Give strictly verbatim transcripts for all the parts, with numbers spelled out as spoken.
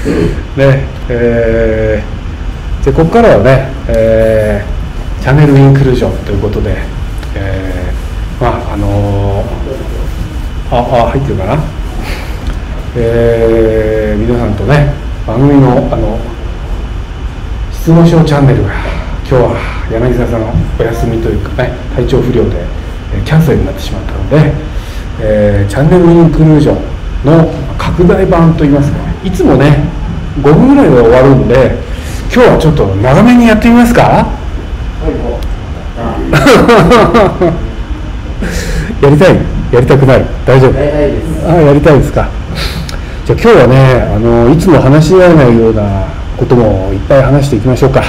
ねえー、でここからはね、えー、チャンネルインクルージョンということで、えー、まああのー、ああ入ってるかな、えー、皆さんとね番組のあの質問ショーチャンネルが今日は柳沢さんのお休みというかね体調不良でキャンセルになってしまったので、えー、チャンネルインクルージョンの拡大版といいますか、いつもねごふんぐらいで終わるんで今日はちょっと長めにやってみますか。やりたいやりたくない大丈夫やりたいです。 あやりたいですか。じゃあ今日はねあのいつも話し合えないようなこともいっぱい話していきましょうか。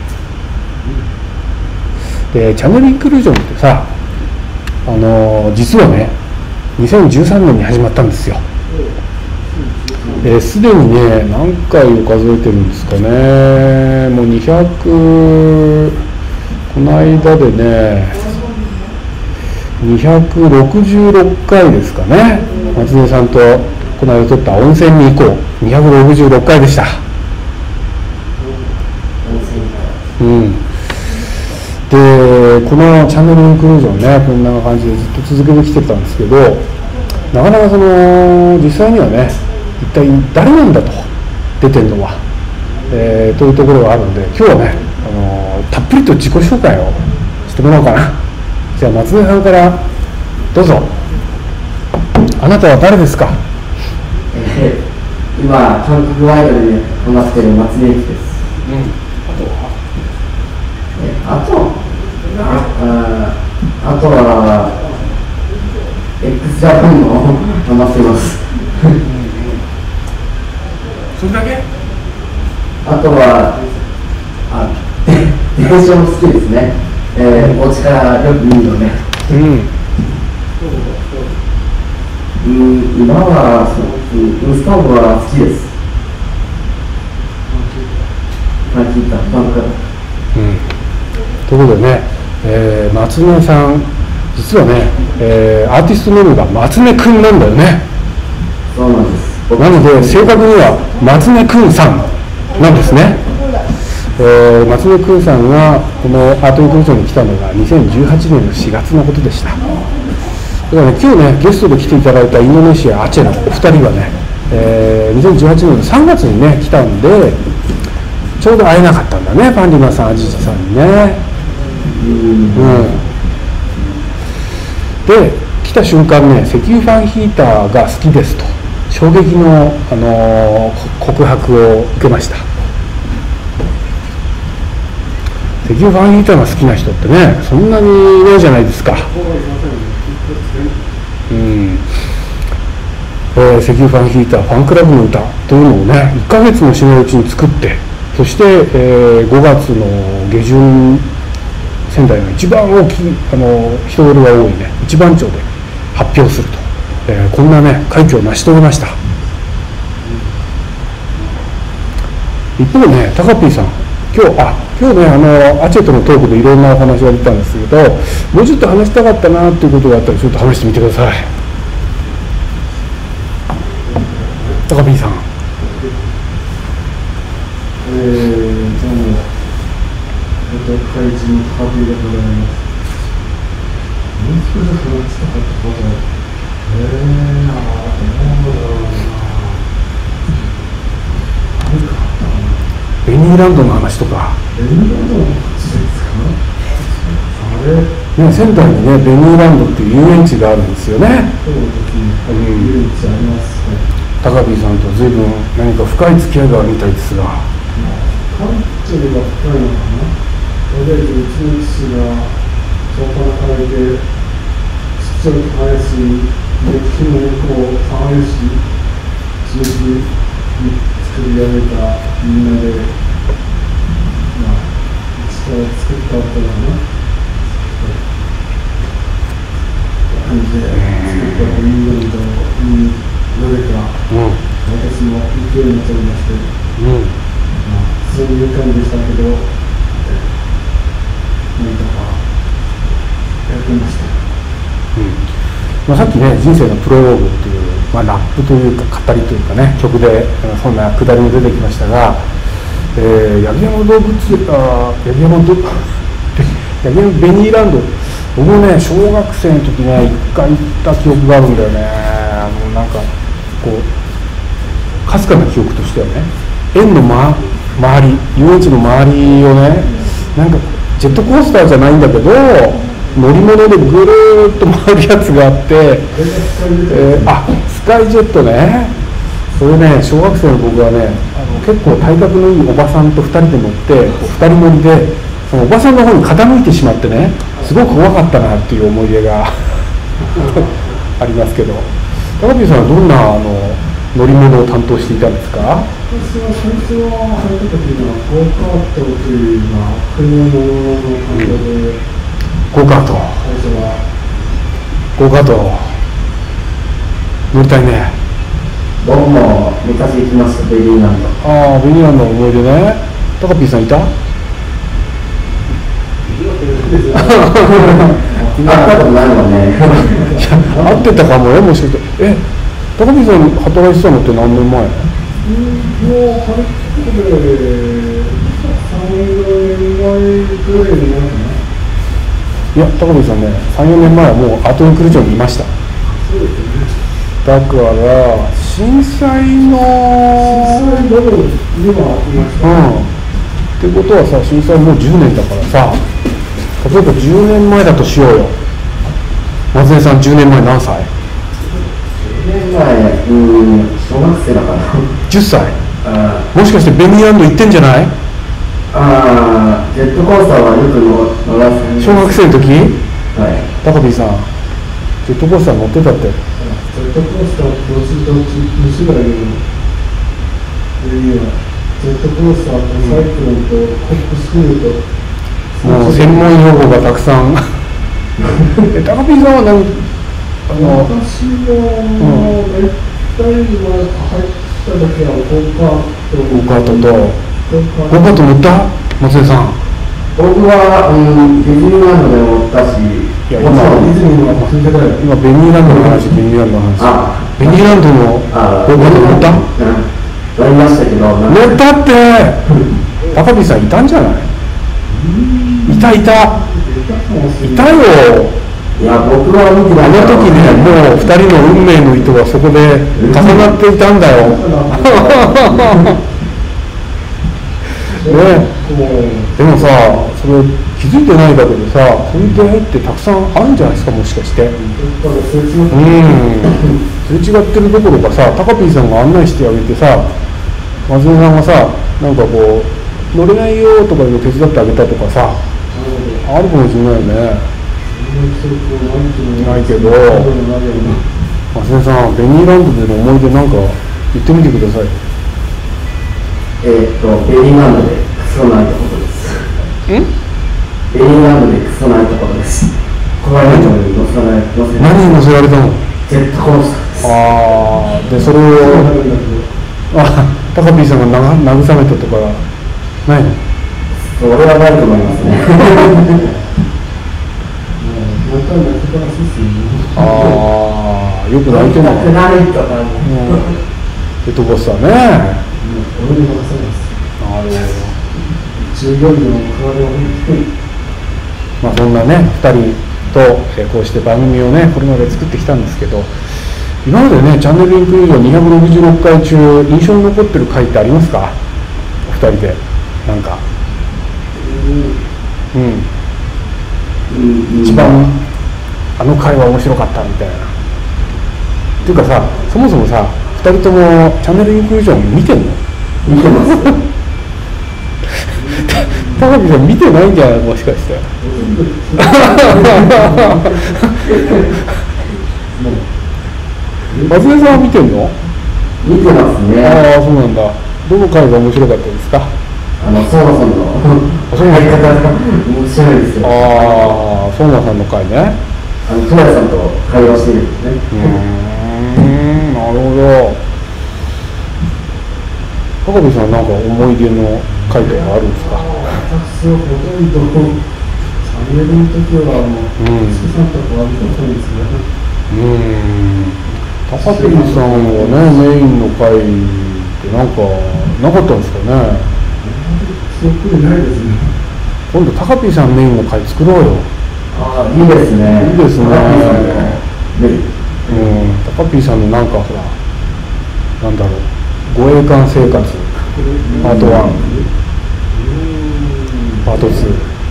でチャンネルインクルージョンってさあの実はねにせんじゅうさんねんに始まったんですよ。すで、えー、にね何回を数えてるんですかね、もうにひゃくこの間でねにひゃくろくじゅうろっかいですかね。松根さんとこの間撮った温泉に行こうにひゃくろくじゅうろっかいでした。うん、でこのチャンネルインクルージョンねこんな感じでずっと続けてきてたんですけど、なかなかその実際にはね一体誰なんだと出てるのは、えー、というところがあるので今日はね、あのー、たっぷりと自己紹介をしてもらおうかな。じゃあ松根さんからどうぞ。あなたは誰ですか。 えー、今韓国アイドルにハマっている松根由紀です。 うん、あとはあとああとは x ジャパンのハマっています。 それだけ。 あとはあ電車も好きですね。えー、お家からよく見るので、うん、うん今はインスタントは好きです。まあ聞いたファンクラブ、 うん、ということでね、えー、松根さん実はね、えー、アーティストネームが松根くんなんだよね。 そうなんです。 なので正確には松根くんさんなんですね。えー、松根くんさんがこのアートインクルージョンに来たのがにせんじゅうはちねんのしがつのことでした。だからね今日ねゲストで来ていただいたインドネシアアチェのお二人はね、えー、にせんじゅうはちねんのさんがつにね来たんでちょうど会えなかったんだね、パンディマさん、アジジさんにね。うん、で来た瞬間ね石油ファンヒーターが好きですと衝撃の、あのー、告白を受けました。石油ファンヒーターが好きな人ってねそんなにいないじゃないですか。うん、えー、石油ファンヒーターファンクラブの歌というのをねいっかげつのしないうちに作って、そして、えー、ごがつの下旬仙台の一番大きいあの人通りが多いね一番町で発表すると、えー、こんなね快挙を成し遂げました。一方ねタカピーさん今日あ今日ねあのアチェとのトークでいろんなお話が出たんですけど、もうちょっと話したかったなっていうことがあったらちょっと話してみてください。タカピーさん。 えー、どうも、えっと、怪人のハビーでございます。もう少し話したかったことは、えー、あー、どうだろうな。何かあったかな。 ベニーランドの話とか。 ベニーランドの話ですか。あれ、 ね、仙台にね、ベニーランドっていう遊園地があるんですよね。 そうですね、はい、遊園地ありますね。 タカピーさんと随分何か深い付き合いがあるみたいですが。 関係が深いのかな。とりあえずうちの父が小から働いてちっちゃい耕しで木の猫を耕し地域に作り上げたみんなで、まあ父が作った後だな感じで作ったみんなのにどれか私も行くようになっちゃいまして、うんそういう感じでしたけど、なんとかやってました。 うんまあ、さっきね人生のプロローグというまあ、ラップというか語りというかね曲でそんなくだりも出てきましたが、えー、八木山動物あ八木山ど八木山ベニーランド、僕もね小学生の時ね一回行った記憶があるんだよね。あのなんかこうかすかな記憶としてはね、園の、ま、周り遊園地の周りをねなんかジェットコースターじゃないんだけど乗り物でぐるーっと回るやつがあって、えー、あスカイジェットね。それね小学生の僕はねあの結構体格のいいおばさんとふたりで乗ってふたり乗りでそのおばさんの方に傾いてしまってねすごく怖かったなっていう思い出がありますけど、高木さんはどんなあの乗り物を担当していたんですか？ 私は最初は入った時にはゴーカートというのは国の担当で、 ゴーカート最初はゴーカート乗りたいね。 僕も昔行きましたベリーランド。 ああベニーランドの思い出ね。高ピーさんいた？ 会ったことないもんね。 会ってたかもよ、もしかして。え、高見さん働いてたのって何年前？ もう入ってさん、よねんまえぐらいになるかな。 いや、高見さんね、さん、よねんまえはもうアートインクルージョンにいました。 そうですね。 だから震災の震災頃にはいました。 うん。ってことはさ、震災もうじゅうねんだからさ、例えばじゅうねんまえだとしようよ。松江さんじゅうねんまえ何歳？ じゅうねんまえ、うん、小学生だから。 じゅっさい。 あもしかしてベニーランド行ってんじゃない？ あ、ジェットコースターはよく乗らせ小学生の時？ はい。 高見さん、ジェットコースター乗ってたって。 ジェットコースターとどっちどっちに種類の上にはジェットコースターとサイクロンとコックスクールともう専門用語がたくさんえ高ピーさんは何あの私も大体は入った時はゴーカートゴーカートとゴゴーカート乗った？松江さん。 僕は、うん、ディズニーランドで乗ったし、 いやもちろんディズニーの話だよ。 今ベニーランドの話、ベニーランドの話。 あベニーランドのゴーカート乗った？ うん乗りましたけど、 乗ったって。高ピーさんいたんじゃない？いたいたいたよ。 いや、僕は見てない。 あの時ね、もうふたりの運命の糸がそこで重なっていたんだよ。ね、でもさ、それ気づいてないだけでさ、そういう出会いってたくさんあるんじゃないですか、もしかして。うん、すれ違ってるどころかさ、タカピーさんが案内してあげてさ、松尾さんがさ、なんかこう乗れないよとかいうの手伝ってあげたとかさ、あるかもしれないよね。ないけど、松尾さん、ベニーランドでの思い出なんか言ってみてください。 えーっと、ベリーランドでクソないところです。 ん？ ベリーランドでクソないところです。怖いのに乗せられ乗せ何に乗せられたの？ ジェットコースターです。 ああ、でそれをあ、タカピーさんがな慰めたとかないの？ それはないと思いますね。 ああ、よく泣いてるの。 泣くないとか。 ジェットコースターね。 俺に任せます。 なるほど。 従業員の体を見て、 まあそんなねふたりと、えー、こうして番組をねこれまで作ってきたんですけど、今までねチャンネルインクルージョンにひゃくろくじゅうろっかい中印象に残ってる回ってありますか？おふたりでなんか、うん、うん、一番あの回は面白かったみたいな。っていうかさ、そもそもさふたりともチャンネルインクルージョン見てんの？ 見てます。 高木さん見てないんじゃない？もしかして。松江さんは見てんの？ 見てますね。 ああ、そうなんだ。どの回が面白かったですか？ あの、相馬さんのやり方が面白いですよ。 ああ、相馬さんの回ね。 あの、トヤさんと会話してるんですね。 うーん、なるほど。高部さんなんか思い出の回とかあるんですか？ 私はほとんどチャンネルの時はもう、うん、さんとかは見たことないですね。 うーん。 タカピーさんはね、メインの回ってなんかなかったんですかね。 記憶にないですね。 今度タカピーさんメインの回作ろうよ。 ああ、いいですね。 いいですね。 ね、 うん、タカピーさんのなんかほら、なんだろう、護衛艦生活パートワン、パートツー。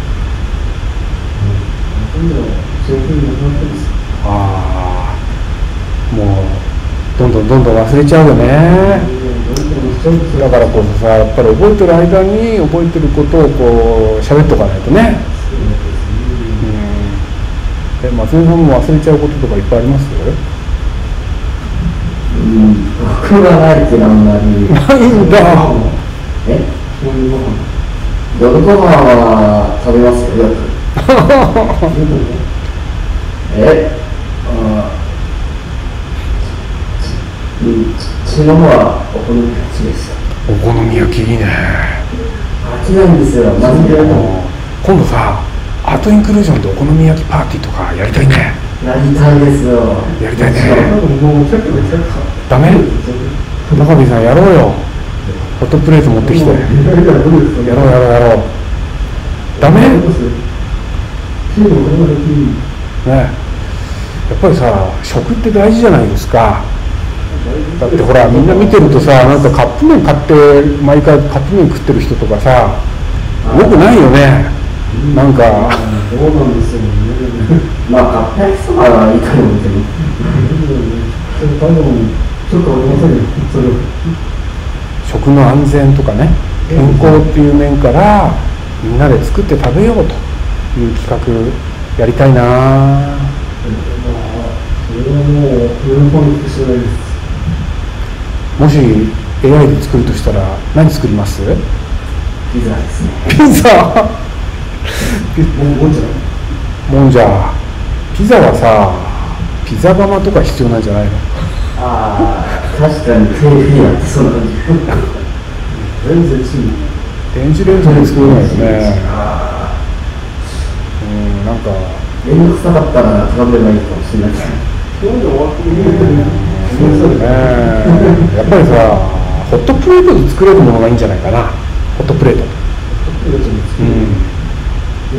ああ、もうどんどんどんどん忘れちゃうよね。だからこそさ、やっぱり覚えてる間に覚えてることをこう喋っとかないとね。うん、え、松根さんも忘れちゃうこととかいっぱいあります？ うん、僕がないっていうのはあんまり。 ないんだ。 え？夜ご飯は食べますよ、よく。え？あー、うん、うちの方はお好み焼きです。 お好み焼きいいね。 飽きないんですよ、まずでも。 今度さ、アートインクルージョンでお好み焼きパーティーとかやりたいね。 やりたいですよ。 やりたいね。 もう結構結構ダメ？高見さんやろうよ。ホットプレート持ってきて。やろうやろうやろう。ダメ？ね。やっぱりさ、食って大事じゃないですか。だってほら、みんな見てるとさ、なんかカップ麺買って毎回カップ麺食ってる人とかさ、よくないよね。なんかどうなんですよね。 まあ、カップ焼きそばはいいと思うけど。 多分ちょっとありませんよ、それ。 食の安全とかね、健康っていう面からみんなで作って食べようという企画やりたいな。 それはもう喜んでしないです。 もし エーアイ で作るとしたら何作ります？ ピザですね。 ピザもんじゃもんじゃピザはさ、ピザ窯とか必要なんじゃないの？ ああ、確かにテレビやってそうな感じ。 全然チーム。 電子レンジで作れないよね。うん、なんかめんどくさかったら食べればいいかもしれないですね。 そういうの終わってるそうね。やっぱりさ、ホットプレートで作れるものがいいんじゃないかな。ホットプレート。うん。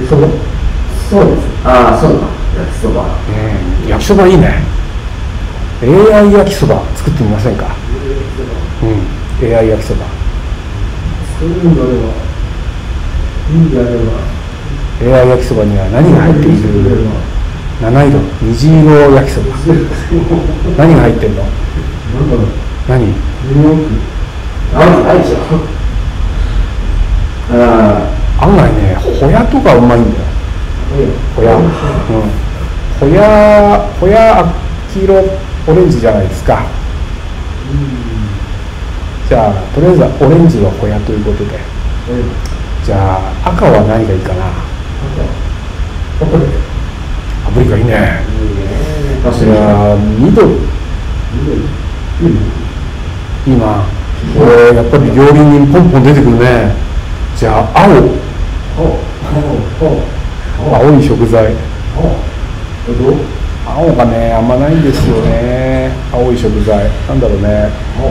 そば。 そうです。ああ、そうだ。焼きそば。 うん、焼きそばいいね。エーアイ 焼きそば作ってみませんか？うん、エーアイ 焼きそば。 そういうのでは、いいんであれば。 エーアイ 焼きそばには何が入っている？七色、虹色焼きそば。何が入ってんの？ なんだろう。 何？ ニューヨーク。 あ、あいじゃん。ああ。 案外ね、ホヤとかうまいんだよ。ホヤ。うん。ホヤ、ホヤ黄色オレンジじゃないですか。じゃあとりあえずはオレンジはホヤということで。じゃあ赤は何がいいかな？ パプリカ。 パプリカいいね。じゃあ緑。いいな。これやっぱり料理人ポンポン出てくるね。じゃあ青。青い食材。青がねあんまないんですよね。青い食材なんだろうね。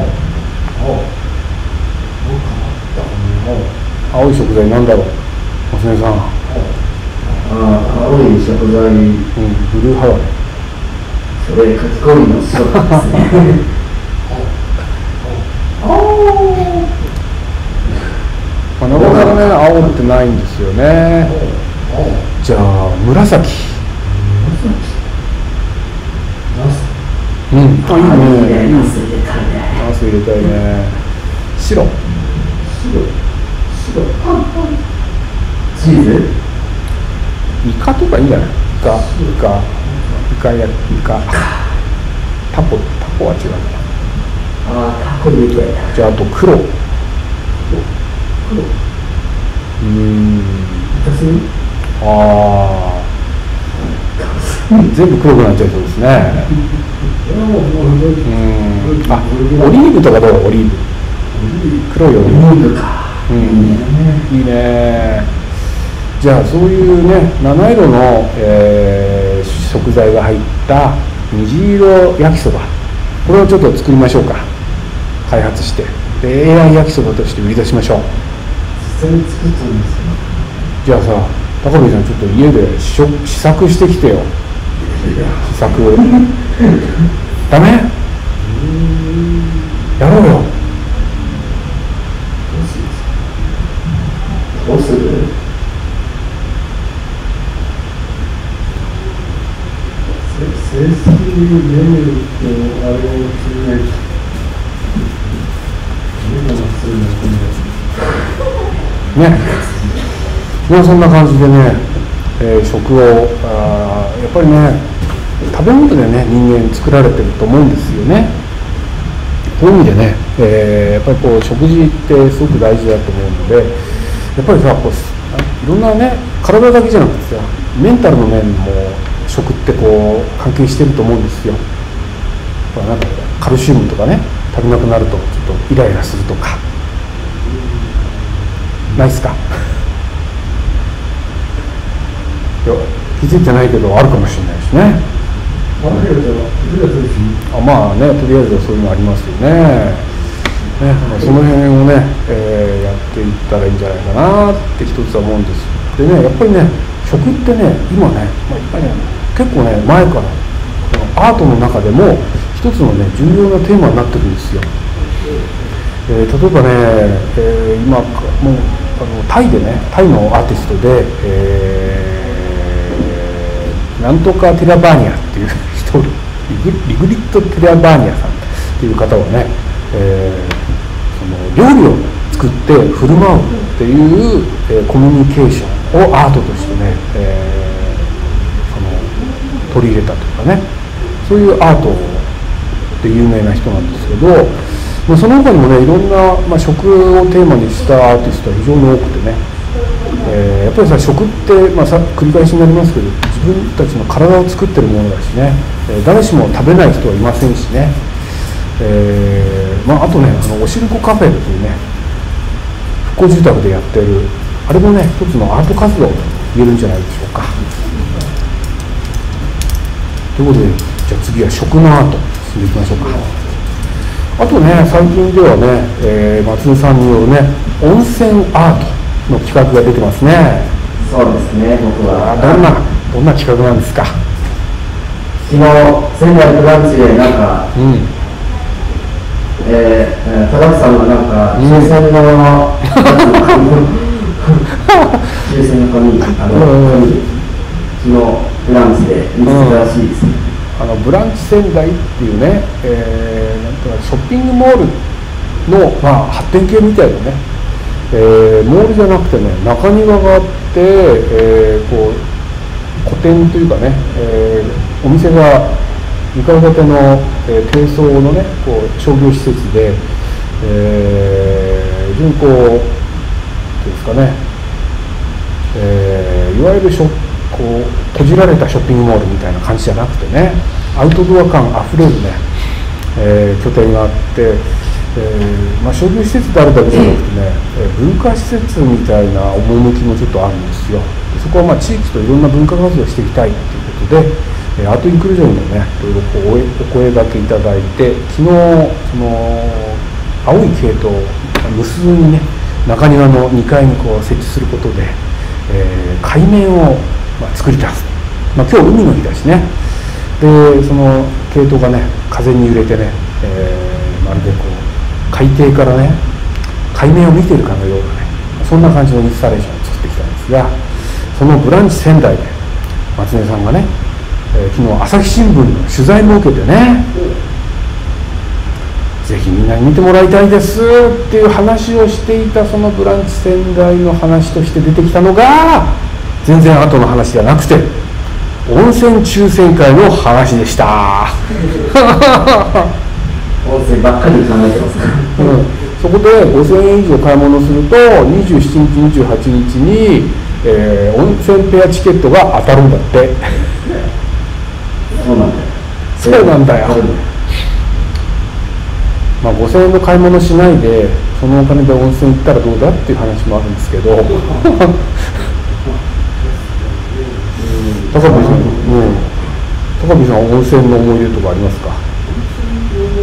青い食材なんだろう。娘さん。 ああ、青い食材。うん、 ブルーハワイ。 それかき氷のシロップですね。 まあ、なかなかね青ってないんですよね。じゃあ紫。うん、あ、いいね。 ナス入れたいね。 ナス入れたいね。白。 チーズ？ イカとかいいんじゃない？イカ、イカ、イカやイカ。タコ、タコは違うね。 ああ、タコ入れたい。 じゃああと黒。黒。うーん。ああ。全部黒くなっちゃいそうですね。うん。あ、オリーブとかどう？オリーブ。黒いオリーブか。うん。いいね。じゃあそういうね、七色の、えー、食材が入った虹色焼きそば。 これをちょっと作りましょうか。開発してで エーアイ 焼きそばとして売り出しましょう。 実際に作ったんですよ。 じゃあさ、高見さんちょっと家で試食試作してきてよ。試作ダメ？やろうよ。 どうする？ 正式にメニューとあれを決めないと。 ね、まあそんな感じでね、えー、食をあやっぱりね食べ物でね人間作られてると思うんですよね。そういう意味でね、えー、やっぱりこう食事ってすごく大事だと思うので、やっぱりさこういろんなね体だけじゃなくてさメンタルの面も食ってこう関係してると思うんですよ。なんかカルシウムとかね足りなくなるとちょっとイライラするとかないっすか？いや気づいてないけどあるかもしれないしね。あまあねとりあえずはそういうのありますよね。ねその辺をね、えー、やっていったらいいんじゃないかなって一つは思うんです。でねやっぱりね食ってね今ね、まあ、やっぱりね結構ね前からアートの中でも一つのね重要なテーマになってるんですよ。えー、例えばね、えー、今もうあのタイでねタイのアーティストで、えー、なんとかティラバーニャっていう人リグ、リグリット・ティラバーニャさんっていう方はね、えー、その料理を作って振る舞うっていう、えー、コミュニケーションをアートとしてね、えー、その取り入れたというかねそういうアートで有名な人なんですけど、まあ、その他にもねいろんな、まあ、食をテーマにしたアーティストは非常に多くてね、えー、やっぱりさ食って、まあ、さ繰り返しになりますけど自分たちの体を作ってるものだしね、えー、誰しも食べない人はいませんしね、えーまあ、あとねあのおしるこカフェっていうね復興住宅でやってるあれもね一つのアート活動と言えるんじゃないでしょうか。ということでじゃあ次は食のアート進んでいきましょうか。あとね最近ではね、えー、松井さんによるね温泉アートの企画が出てますね。 そうですね。僕はどんなどんな企画なんですか？ 昨日仙台ブランチでなんか、うんえー、高橋さんがなんか抽選の抽選の紙あの紙昨日ブランチで見つけたらしいですね。 あのブランチ仙台っていうね、えー、なんとかショッピングモールの、まあ、発展系みたいなね、えー、モールじゃなくてね中庭があって、えー、こう個展というかね、えー、お店がにかい建ての、えー、低層のねこう商業施設で、えー、非常にこうどうですかね、えー、いわゆるショッこう閉じられたショッピングモールみたいな感じじゃなくてねアウトドア感あふれるね、えー、拠点があって、えーまあ、商業施設であるだけじゃなくてね、えー、文化施設みたいな趣もちょっとあるんですよ。でそこはまあ地域といろんな文化活動をしていきたいということで、えー、アートインクルージョンにもねいろいろこうお声掛けいただいて昨日その青い系統無数にね中庭のにかいにこう設置することで、えー、海面をまあ、作り出す、まあ、今日海の日だしねでその系統がね風に揺れてね、えー、まるでこう海底からね海面を見ているかのようなねそんな感じのインスタレーションを作ってきたんですがそのブランチ仙台で松根さんがね、えー、昨日朝日新聞の取材も受けてねぜひみんなに見てもらいたいですっていう話をしていたそのブランチ仙台の話として出てきたのが全然後の話じゃなくて温泉抽選会の話でした温泉ばっかり考えてますね、 うん、そこでごせんえん以上買い物するとにじゅうしちにちにじゅうはちにちに、えー、温泉ペアチケットが当たるんだってそうなんだよそうなんだよ、まあ、ごせんえんの買い物しないでそのお金で温泉行ったらどうだっていう話もあるんですけど高見さん、うん、高見さん温泉の思い出とかありますか？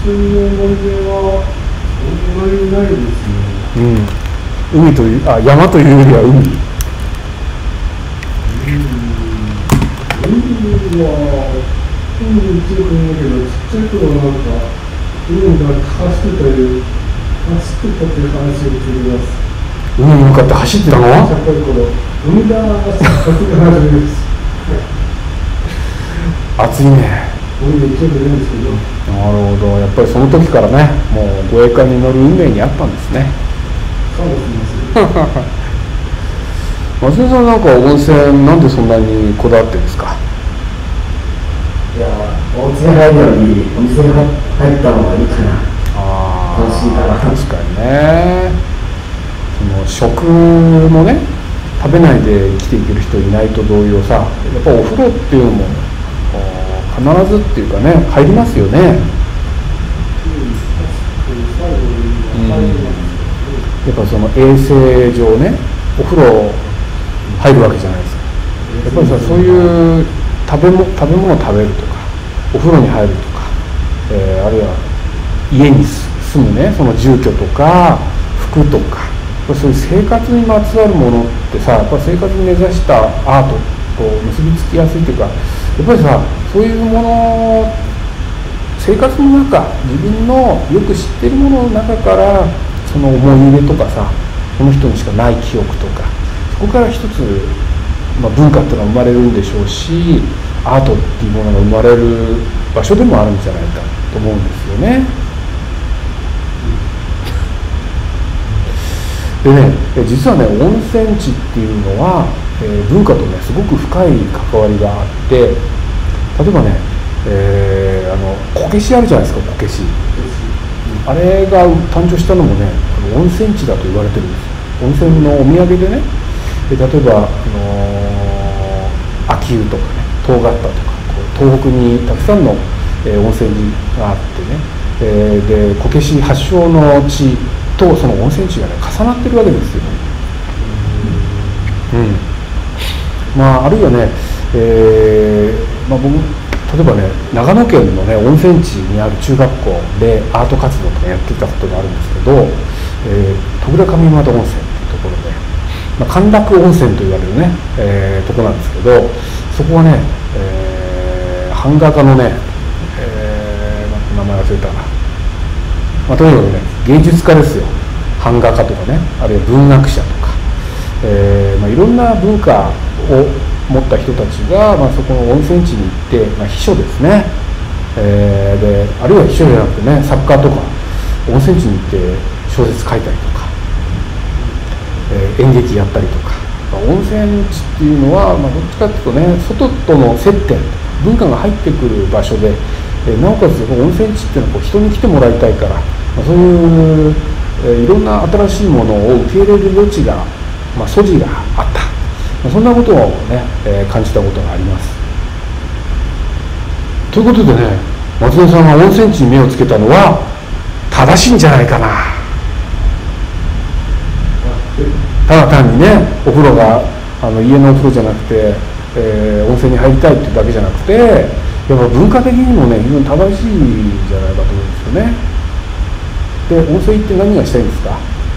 泉の思い出はそんなにないですね。 うん、海という、あ、山というよりは海。 海は海に行ってると思うけど、ちっちゃい頃はなんか海に向かって走ってたり走ってたっていう話を聞いてます。 海に向かって走ってたの？ ちっちゃい頃、海だーって走って始めです。 暑いね。 海に行けてないんですけど。 なるほど、やっぱりその時からね、もう護衛艦に乗る運命にあったんですね。 かもしれません。 松根さん、なんか温泉なんでそんなにこだわってるんですか？ いや、温泉入るよりお店に入った方がいいかな。 あ楽しいから。 確かにね。その食もね、食べないで生きていける人いないと同様さ、やっぱお風呂っていうのも必ずっていうかね、入りますよね。うん、やっぱその衛生上ね、お風呂入るわけじゃないですか。やっぱりさ、そういう食べも食べ物を食べるとか、お風呂に入るとか、えー、あるいは家に住むね、その住居とか服とか、そういう生活にまつわるものってさ、やっぱ生活に根ざしたアートと結びつきやすいというか、やっぱりさ、そういうもの、生活の中、自分のよく知っているものの中からその思い入れとかさ、この人にしかない記憶とか、そこから一つ、まあ、文化っていうのが生まれるんでしょうし、アートっていうものが生まれる場所でもあるんじゃないかと思うんですよね。でね、実はね、温泉地っていうのは、えー、文化とねすごく深い関わりがあって、例えばね、えー、あのこけしあるじゃないですか、こけし。あれが誕生したのもね、温泉地だと言われてるんですよ。温泉のお土産でね、で例えば、あのー、秋保とかね、遠刈田とか、こう東北にたくさんの、えー、温泉があってね、えー、でこけし発祥の地とその温泉地がね重なってるわけですよ。うん。まああるいはね、えー、まあ僕例えばね、長野県のね温泉地にある中学校でアート活動とかやってたことがあるんですけど、えー、戸倉上俣温泉っていうところで、まあ、陥落温泉と言われるね、えー、とこなんですけど、そこはね、えー、版画家のね、えー、名前忘れたな。まあ、とにかくね、芸術家ですよ。版画家とかね、あるいは文学者とか、えーまあ、いろんな文化を持った人たちが、まあ、そこの温泉地に行って、まあ、秘書ですね、えー、であるいは秘書じゃなくてね、作家とか温泉地に行って小説書いたりとか、えー、演劇やったりとか、まあ、温泉地っていうのは、まあ、どっちかっていうとね、外との接点、文化が入ってくる場所で、えー、なおかつ温泉地っていうのはこう人に来てもらいたいから、まあ、そういう、えー、いろんな新しいものを受け入れる余地が、まあ、素地があった、まあ、そんなことをね、えー、感じたことがあります。ということでね、松田さんが温泉地に目をつけたのは正しいんじゃないかな。ただ単にね、お風呂があの家のお風呂じゃなくて、えー、温泉に入りたいっていうだけじゃなくて、やっぱ文化的にもね非常に正しいんじゃないかと思うんですよね。で、温泉行って何がしたいんですか？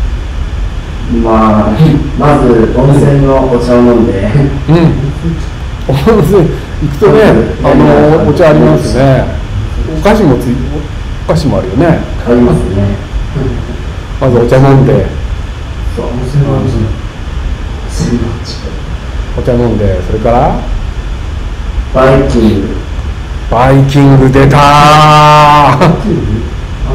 まあ、まず温泉のお茶を飲んで、 うん、温泉行くとね、あのお茶ありますね。お菓子もついお菓子もあるよね。 ありますね。 まずお茶飲んで、 そう、温泉の味。 お茶飲んで、それからバイキング。 バイキング出たー。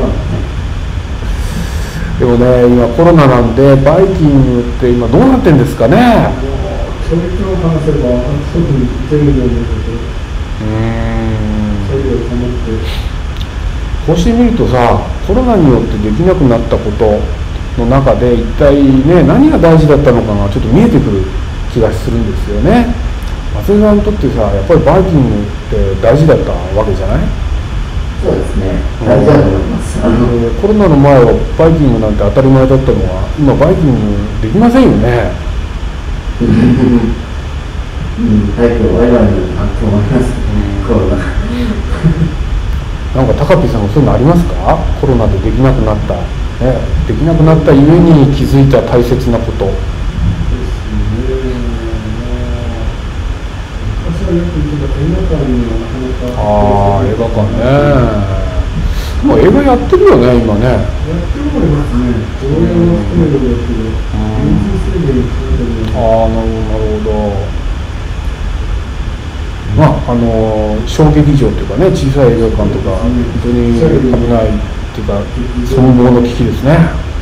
でもね、今コロナなんでバイキングって今どうなってんですかね。 それと話せば特にいけるんじゃないかと。うーん。それを保って。 こうしてみるとさ、コロナによってできなくなったことの中で一体ね、何が大事だったのかがちょっと見えてくる気がするんですよね。松井さんにとってさ、やっぱりバイキングって大事だったわけじゃない？ そうですね、大事だと思います。あのコロナの前はバイキングなんて当たり前だったのは、今バイキングできませんよね。 うん、早く終わればいいなと思います、コロナ。 なんか高木さんもそういうのありますか？コロナでできなくなった、ね、できなくなったゆえに気づいた大切なこと。ああ、映画館ね。もう映画やってるよね、今ね。 やってるもいますね。上映も含めるんですけど、人数制限含めて。 ああ、なるほど、なるほど。まあ、あの小劇場というかね、小さい映画館とか、本当に危ないっていうか、存亡の危機ですね。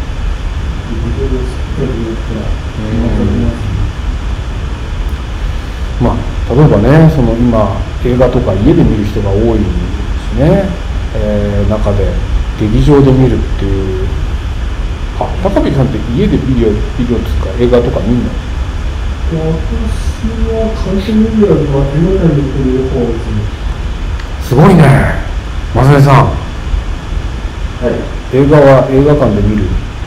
まあ、例えばね、その今、映画とか家で見る人が多いしね、えー、中で、劇場で見るっていう、あ、高見さんって家でビデオ、ビデオですか、映画とか見るの？ 私は会社メディアとか映画館に行くの方ですね。 すごいね、松根さん。 はい。 映画は映画館で見る？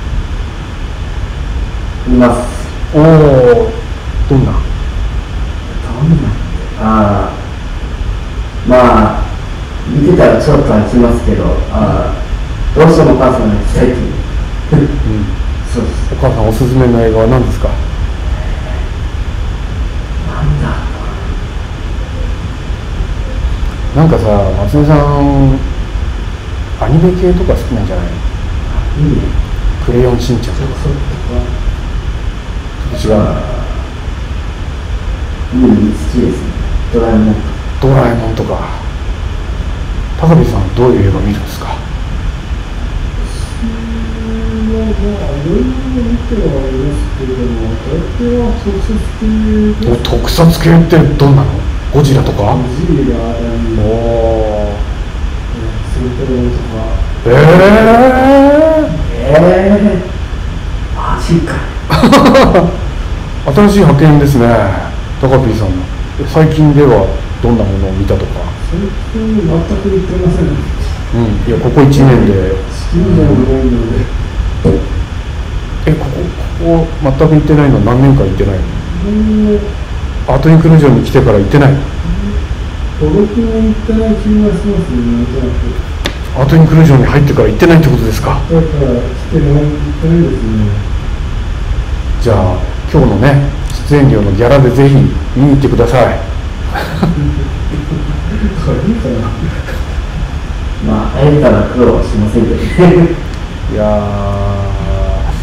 見ます。 おお、どんな？ どんな？ああ、まあ見てたらちょっと飽きますけど、ああ、どうしてもお母さんが行きたいっていう。うん、そうです。 お母さんおすすめの映画は何ですか？なんかさ、松根さん、アニメ系とか好きなんじゃないの？ いいね。 クレヨンしんちゃんとか。違う。 うん、好きですね。ドラえもん。 ドラえもんとか。高見さん、どういう映画見るんですか？ まあ、いろいろ見てはいますけれども、大体は特撮系です。 特撮系ってどんなの？ゴジラとか？ ゴジラあたり、 おお。 セントロンとか。 ええー。 ええー。マジか。 新しい発見ですね、高Pさんの。最近ではどんなものを見たとか？ 最近全く行ってません。 うん、いや、ここいちねんで。 資金じゃないので。 え、ここ、ここ全く行ってないの？何年間行ってないの？ うん、 アートインクルージョンに来てから行ってない？ ご、ろくねん行ってない気がしますね、なんとなく。 アートインクルージョンに入ってから行ってないってことですか？ だから来てない、行ってないですね。 じゃあ今日のね、出演料のギャラでぜひ見に行ってください。 これいいかな。 まあ会えたら苦労はしませんけどね。 いやー、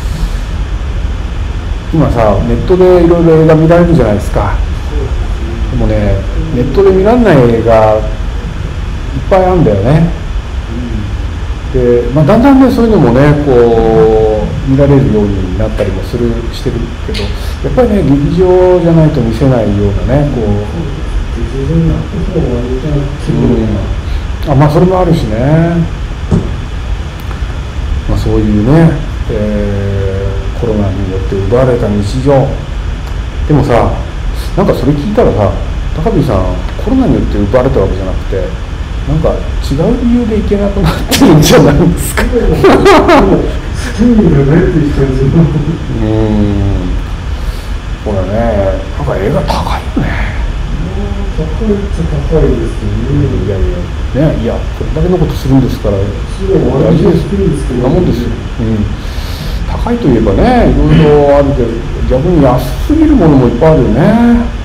今さ、ネットでいろいろ映画見られるじゃないですか。でもね、ネットで見られない映画いっぱいあるんだよね。で、まあ、だんだんね、そういうのもね、こう見られるようになったりもするしてるけど、やっぱりね、劇場じゃないと見せないようなね、こう、うん、あ、まあそれもあるしね、まあ、そういうね、えー、コロナによって奪われた日常。でもさ、なんかそれ聞いたらさ、高Pさん、コロナによって奪われたわけじゃなくて、なんか違う理由で行けなくなってるんじゃないですか。うーん、ほらね、なんか映画高いよね。 高いっちゃ高いですよね。 いやいや、ね、いや、これだけのことするんですから、 大事ですけど、 なもんですよ。うん、高いといえばね、いろいろあるけど、逆に安すぎるものもいっぱいあるよね。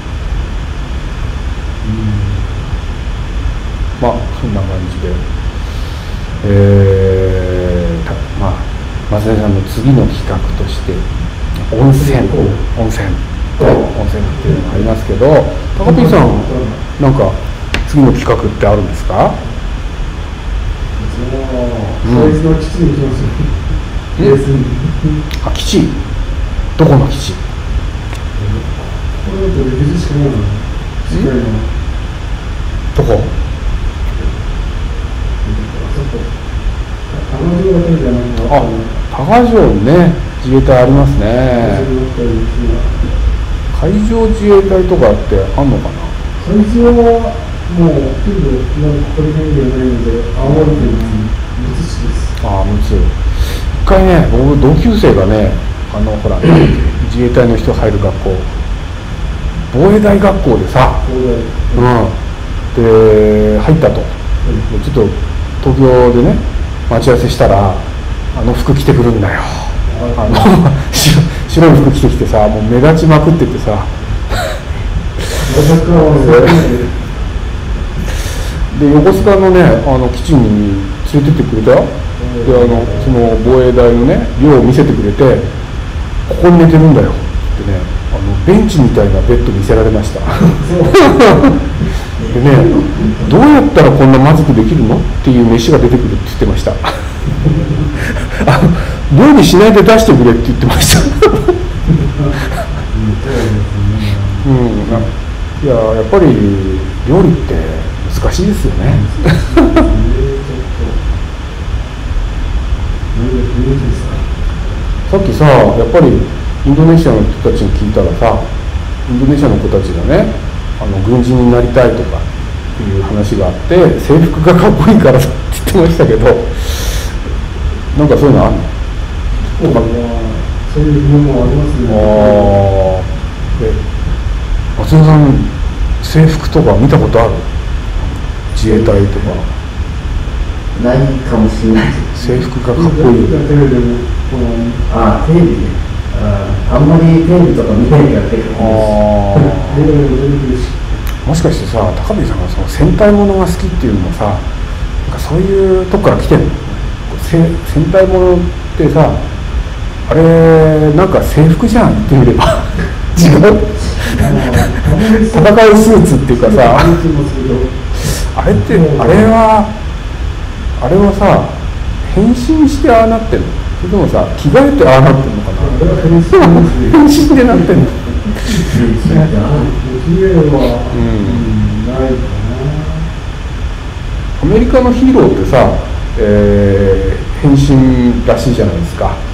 まあそんな感じで、えーまあ、松根さんの次の企画として温泉温泉温泉っていうのがありますけど、高Pさん、なんか次の企画ってあるんですか？ 大事な基地に行きますよ。 あ、基地、どこの基地？ これだと陸地しかないの。近いの。 どこ？あ、多賀城にね、自衛隊ありますね。海上自衛隊とかってあんのかな？ 海上はもうほとんどこれ辺ではないので、青森県のむつ市です。 ああ、むつ。一回ね、僕同級生がね、あのほら自衛隊の人入る学校、防衛大学校でさ、うん、で入ったと、ちょっと東京でね待ち合わせしたらあの服着てくるんだよ。あの白白い服着てきてさ、もう目立ちまくっててさで横須賀のねあの基地に連れてってくれたよ。であのその防衛大のね寮を見せてくれて、ここに寝てるんだよってね、あのベンチみたいなベッド見せられましたでね、どうやったらこんなまずくできるのっていう飯が出てくるって言ってましたあの料理しないで出してくれって言ってましたうん、いややっぱり料理って難しいですよねさっきさ、やっぱりインドネシアの人たちに聞いたらさ、インドネシアの子たちがねあの軍人になりたいとかいう話があって、制服がかっこいいからって言ってましたけど、なんかそういうのあるの？ そういうものもありますね。 あで松尾さん、制服とか見たことある？自衛隊とかないかもしれない。 制服がかっこいい。 ああ、テレビね。あ, あんまりテレビとか見ないから結構。 もしかしてさ、高見さんがその戦隊ものが好きっていうのもさ、なんかそういうとこから来てるの？戦隊ものってさ、あれなんか制服じゃん、言ってみれば違う戦うスーツっていうかさあれってあれはあれはさ変身してああなってるの？それともさ着替えてああなってるのかな？変身でなってるの？アメリカのヒーローってさ、えー、変身らしいじゃないですか。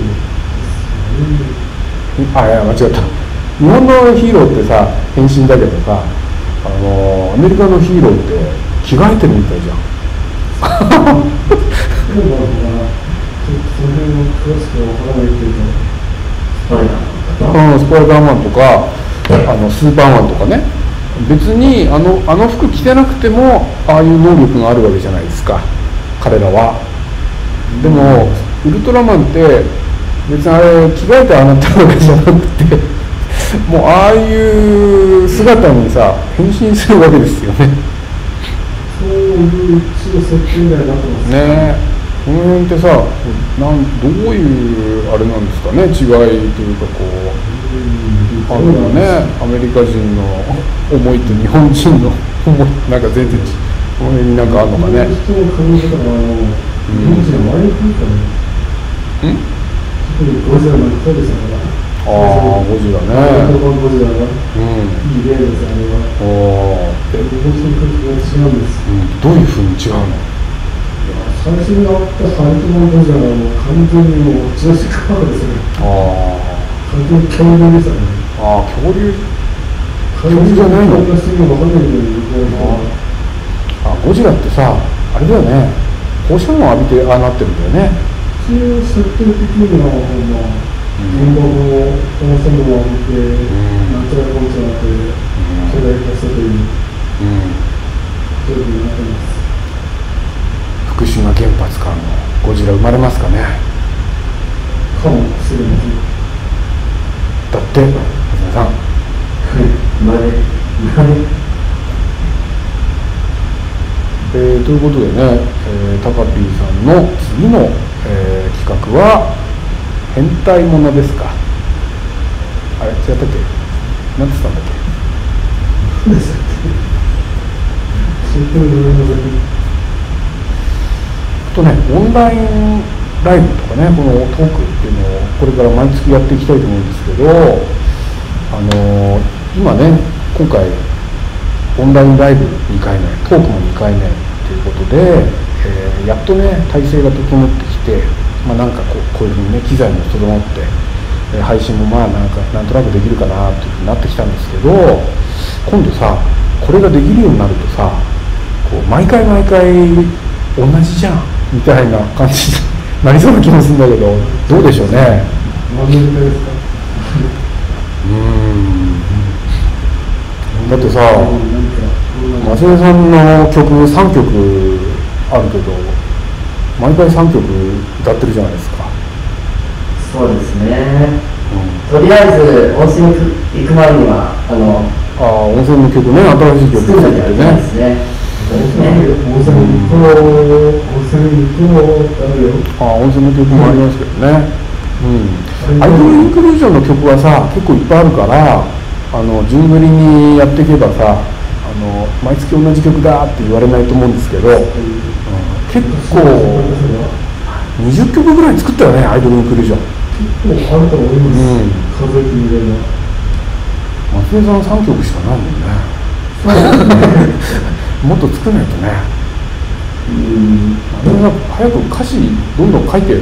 あ、いや間違った。日本のヒーローってさ変身だけどさ、あのアメリカのヒーローって着替えてるみたいじゃんスパイダーマンとかあのスーパーマンとかね、別にあのあの服着てなくてもああいう能力があるわけじゃないですか、彼らは。でもウルトラマンって別にあれ着替えてああなったわけじゃなくてもうああいう姿にさ変身するわけですよね。 そういう一応設定みたいになってますね。この辺ってさ、なんどういうあれなんですかね、違いというかこう、あるのね、アメリカ人の思いと日本人の思いなんか全然違う、この辺になんかあるのかね。 人の考え方が日本人は前に来るからね。うん？特にゴジラなんかそうですよね。 ああ、ゴジラね。 ゴジラが、 うん、 いい例です、あれは。日本人の空気が違うんです、 うん。どういうふうに違うの？ 最初にあったハリトマンゴジラはもう完全にもうジュラシックパークですよね。 ああ。 完全に恐竜でしたね。 ああ、恐竜。 恐竜じゃないの？ あ、ゴジラってさ、あれだよね。放射能を浴びてああなってるんだよね。 一応設定的にはまあ原爆を放射能を浴びて、なんちゃらこんちゃらで巨大化したという状況になっています。 福島原発からのゴジラ生まれますかね。 かもしれません。 だって松田さん生まれ生まれえー、ということでね、えー、タカピーさんの次の、えー、企画は変態ものですか。あれ違ったっけ、何て言ったんだっけ。 何でしたっけ。知ってるのにとね、オンラインライブとかね、このトークっていうのをこれから毎月やっていきたいと思うんですけど、あのー、今ね、今回オンラインライブにかいめ、トークもにかいめということで、えー、やっとね体制が整ってきて、まあ、なんかこう、こういうふうにね機材も整って、えー、配信もまあなんかなんとなくできるかなというふうになってきたんですけど、今度さこれができるようになるとさ、こう毎回毎回同じじゃんみたいな感じになりそうな気もするんだけど、どうでしょうね。 何年目ですか。 うーん。だってさ、松江さんの曲さんきょくあるけど毎回さんきょく歌ってるじゃないですか。 そうですね、うん、とりあえず温泉行く前にはあのああ温泉の曲ね、新しい曲作ってね。 ですね。 温泉行こう、温泉行こうってあるよ。 ああ温泉の曲もありますけどね。うん。アイドルインクルージョンの曲はさ結構いっぱいあるから、あの順繰りにやっていけばさ、あの毎月同じ曲だって言われないと思うんですけど、うん、結構にじゅっきょくぐらい作ったよね、アイドルインクルージョン。 結構あると思います、うん、数えてみれば。 松江さんさんきょくしかないもんね。もっと作らないとね。うん。松江さん早く歌詞どんどん書いてよ。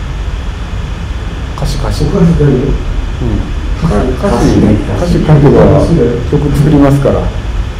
歌詞歌詞。 歌詞だよ。うん。 歌詞歌詞書けば曲作りますから。うん。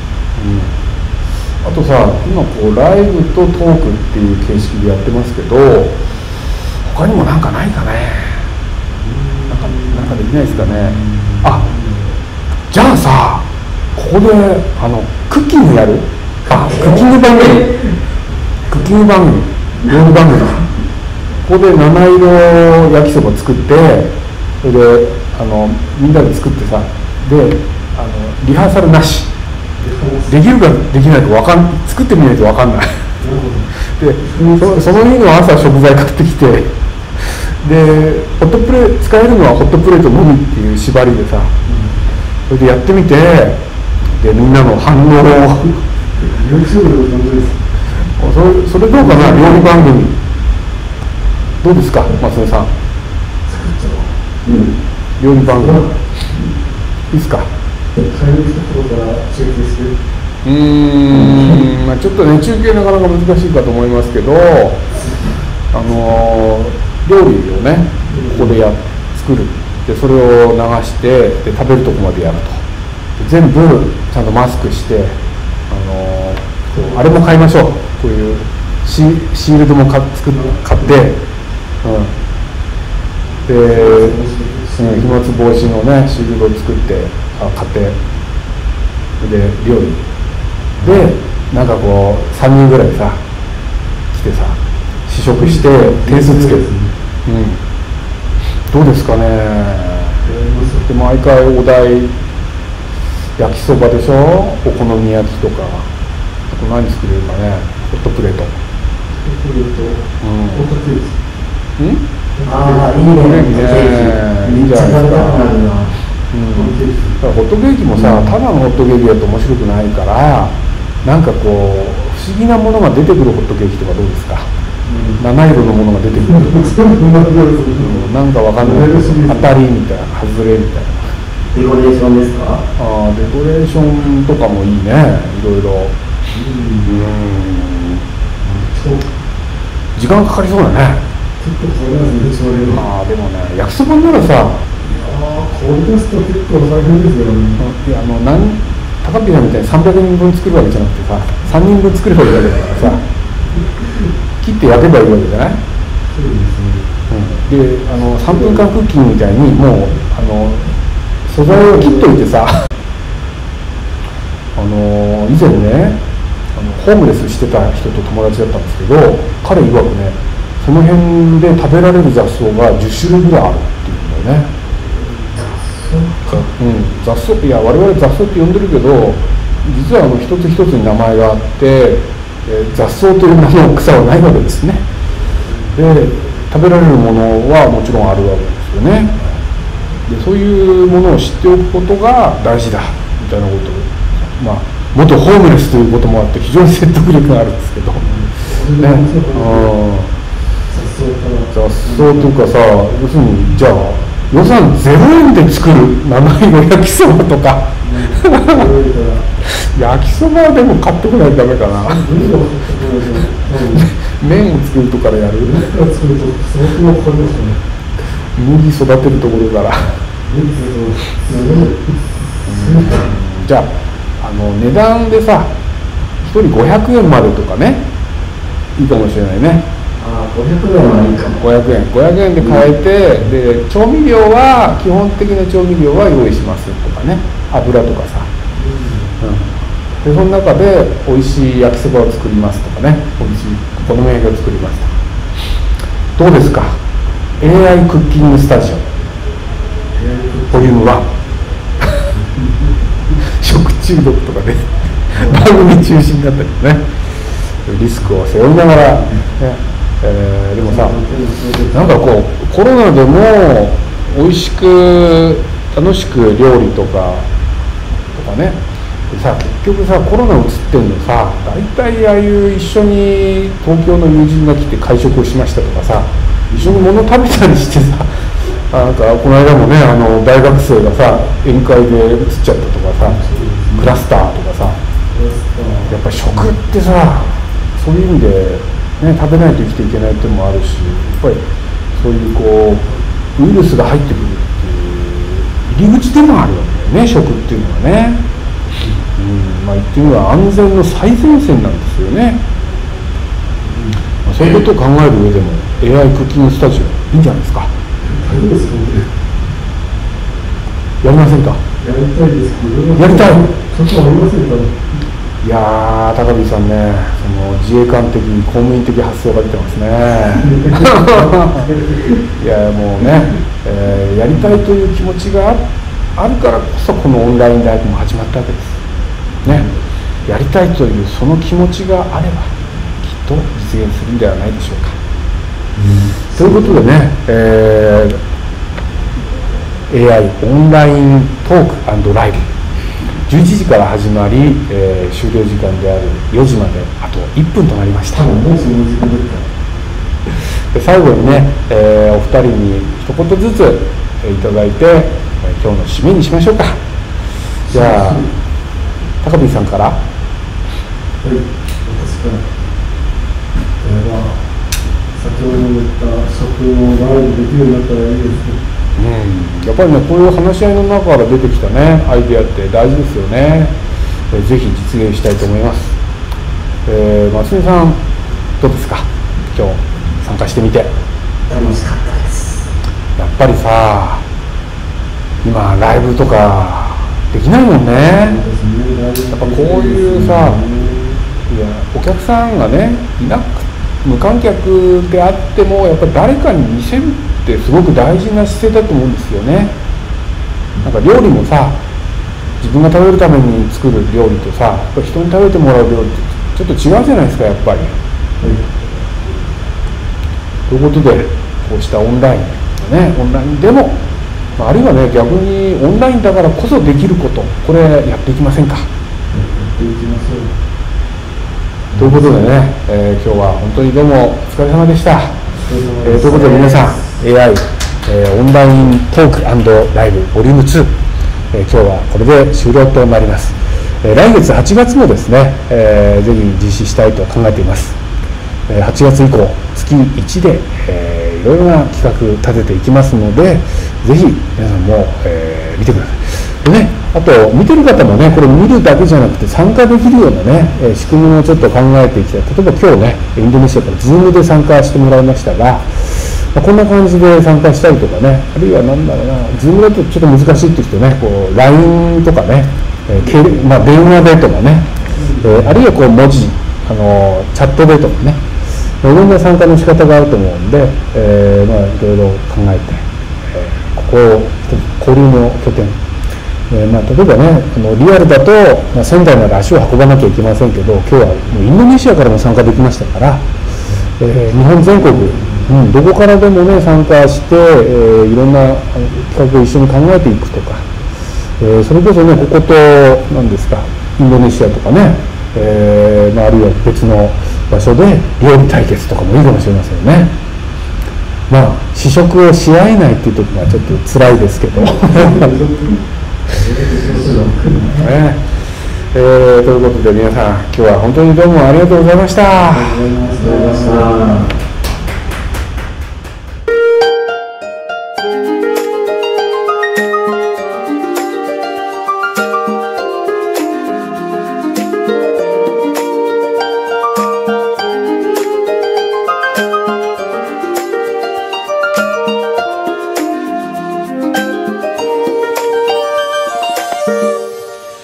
あとさ、今こうライブとトークっていう形式でやってますけど、他にもなんかないかね。なんかなんかできないですかね。あ、じゃあさ、ここであのクッキングやる？あ、クッキング番組、クッキング番組、料理番組。ここで七色焼きそば作って、それであのみんなで作ってさ、であのリハーサルなし。できるかできないかわかん、作ってみないと分かんない。で そ, その日の朝食材買ってきて、でホットプレー使えるのはホットプレートのみっていう縛りでさ、それでやってみて、でみんなの反応をそ, それどうかな、料理番組どうですか松江さん。うん、料理番組いいですか。 買いに来たところから中継してる。 うーん、まあ、ちょっとね中継なかなか難しいかと思いますけど、あのー、料理をねここでや作る、でそれを流してで食べるとこまでやると、全部ちゃんとマスクして、あのー、あれも買いましょう、こういうシ, シールドも買っ作っ買って、うん、で、うん、飛沫防止のねシールドを作って買って、で料理でなんかこうさんにんぐらいさ来てさ試食して点数つける、うん、どうですかね。で毎回お題焼きそばでしょ、お好み焼きとか、あと何作れるかね、ホットプレート、ホットプレート、うん、ホットプレート、うん、 ああいいね、 いいじゃないですか。うん、だからホットケーキもさ、ただのホットケーキだと面白くないから、なんかこう不思議なものが出てくるホットケーキとかどうですか。うん、七色のものが出てくるとか、うん、なんかわかんないけど当たりみたいな、外れみたいな。 デコレーションですか。 ああ、デコレーションとかもいいね、いろいろ。うん、時間かかりそうだね。 結構かかりますね、 ああでもね、焼きそばならさ、 これですと結構大変ですよね。 いや、あの何高木さんみたいにさんびゃくにんぶん作るわけじゃなくてさ、さんにんぶん作ればいいわけだからさ、切って焼けばいいわけじゃない。 そうですね、 うん、であのさんぷんかんクッキングみたいにもうあの素材を切っといてさ、あの以前ねあのホームレスしてた人と友達だったんですけど、彼曰くね、その辺で食べられる雑草がじゅっしゅるいぐらいあるっていうんだよね。うん、雑草、いや我々雑草って呼んでるけど、実はあの一つ一つに名前があって、えー、雑草という名の草はないわけですね。で食べられるものはもちろんあるわけですよね。でそういうものを知っておくことが大事だみたいなことを、まあ元ホームレスということもあって非常に説得力があるんですけど、ね、あ雑草というかさ、要するにじゃあ予算ゼロえんで作る七色焼きそばとか焼きそばはでも買ってこないとダメかな麺を作るとからやる麦育てるところからじゃあ、あの値段でさひとりごひゃくえんまでとかね、いいかもしれないね。 あごひゃくえんはいいかも。 ごひゃくえん、ごひゃくえんで買えて、うん、で調味料は基本的な調味料は用意しますとかね、油とかさ、うんうん、でその中で美味しい焼きそばを作りますとかね、美味しいこの名義を作りました。どうですか、 エーアイ クッキングスタジオボリュームワン食中毒とかね番組中止になったりね、リスクを背負いながら、ねえー、でもさ、なんかこうコロナでも美味しく楽しく料理とかとかね、でさ、結局さ、コロナうつってんのさ、大体ああいう一緒に東京の友人が来て会食をしましたとかさ、一緒に物食べたりしてさ、なんかこの間もね、あの大学生がさ宴会でうつっちゃったとかさ、クラスターとかさ、やっぱり食ってさ、そういう意味で、ね、食べないと生きていけないっていうのもあるし、やっぱりそういうこうウイルスが入ってくるっていう入り口でもあるわけだよね、食っていうのはね。うん、まあ言ってみれば安全の最前線なんですよね。まあ、そういうことを考える上でも エーアイ クッキングスタジオいいんじゃないですか。やりませんか。 やりたいですけど、 やりたい。 そこはありませんか。 いやー、高木さんね、その自衛官的公務員的発想が出てますねいやもうね、えー、やりたいという気持ちがあるからこそこのオンライン大学も始まったわけですね。やりたいというその気持ちがあればきっと実現するんではないでしょうか。うん、ということでね、えー、エーアイ オンライントーク&ライブじゅういちじから始まり、えー、終了時間であるよじまであといっぷんとなりました。で最後にね、えー、お二人に一言ずついただいて、えー、今日の締めにしましょうか。じゃあ高見さんから。はい、 私から。これは先ほど言った食をライブできるようになったらいいですね。 うん、やっぱりね、こういう話し合いの中から出てきたねアイデアって大事ですよね。えー、ぜひ実現したいと思います。えー、松井さんどうですか、今日参加してみて。 楽しかったです。 やっぱりさ、今ライブとかできないもんね。やっぱこういうさ、いやお客さんがねいなく無観客であってもやっぱり誰かに見せるってすごく大事な姿勢だと思うんですよね。なんか料理もさ、自分が食べるために作る料理とさ、やっぱ人に食べてもらう料理ってちょっと違うじゃないですか、やっぱり。はい、ということでこうしたオンラインね、オンラインでも、あるいはね逆にオンラインだからこそできること、これやっていきませんか。やっていきましょう。ということでね、えー、今日は本当にどうもお疲れ様でした。えー、ということで皆さん エーアイ、えー、オンライントーク&ライブボリュームツー、えー、今日はこれで終了となります。えー、来月はちがつもですね、えー、ぜひ実施したいと考えています。えー、はちがつ以降月いちで、えー、いろいろな企画立てていきますので、ぜひ皆さんも、えー、見てください。でね、あと見てる方もね、これ見るだけじゃなくて参加できるようなね、えー、仕組みをちょっと考えていきたい。例えば今日ねインドネシアから Zoom で参加してもらいましたが、まあ、こんな感じで参加したりとかね、あるいはなんだろうな、Zoom だとちょっと難しいって人ね、こう ライン とかね、えーまあ、電話でとかね、えー、あるいはこう文字、あのー、チャットでとかね、いろんな参加の仕方があると思うんで、えー、まあいろいろ考えて、えー、ここを交流の拠点、えーまあ、例えばね、あのリアルだと、まあ、仙台まで足を運ばなきゃいけませんけど、今日はもうインドネシアからも参加できましたから、えー、日本全国、うん、どこからでもね参加して、えー、いろんな企画を一緒に考えていくとか、えー、それこそねここと何ですかインドネシアとかね、えーまあ、あるいは別の場所で料理対決とかもいいかもしれませんね。まあ試食をし合えないっていう時はちょっと辛いですけどね、えー、ということで皆さん今日は本当にどうもありがとうございました。ありがとうございました。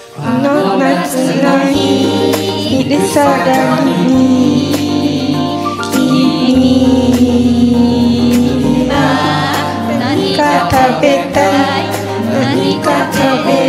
昼下がりにべたい何か食べ